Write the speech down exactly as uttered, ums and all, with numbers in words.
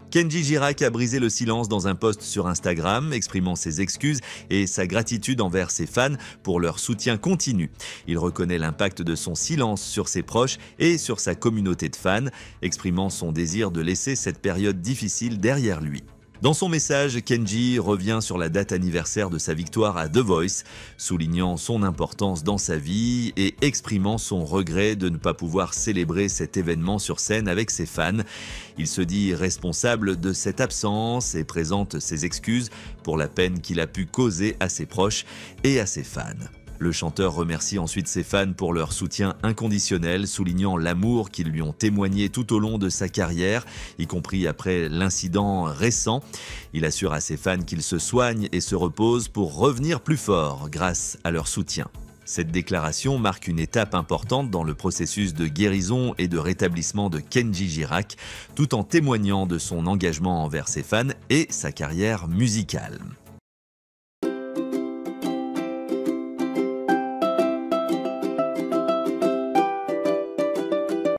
Kenji Girac a brisé le silence dans un post sur Instagram, exprimant ses excuses et sa gratitude envers ses fans pour leur soutien continu. Il reconnaît l'impact de son silence sur ses proches et sur sa communauté de fans, exprimant son désir de laisser cette période difficile derrière lui. Dans son message, Kenji revient sur la date anniversaire de sa victoire à The Voice, soulignant son importance dans sa vie et exprimant son regret de ne pas pouvoir célébrer cet événement sur scène avec ses fans. Il se dit responsable de cette absence et présente ses excuses pour la peine qu'il a pu causer à ses proches et à ses fans. Le chanteur remercie ensuite ses fans pour leur soutien inconditionnel, soulignant l'amour qu'ils lui ont témoigné tout au long de sa carrière, y compris après l'incident récent. Il assure à ses fans qu'ils se soignent et se reposent pour revenir plus forts grâce à leur soutien. Cette déclaration marque une étape importante dans le processus de guérison et de rétablissement de Kenji Girac, tout en témoignant de son engagement envers ses fans et sa carrière musicale.